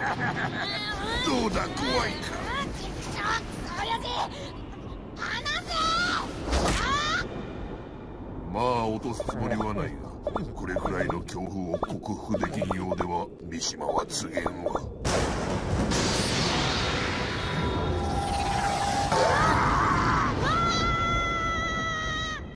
どうだ、怖いか。まあ落とすつもりはないが、これくらいの強風を克服できんようでは三島は告げんわ。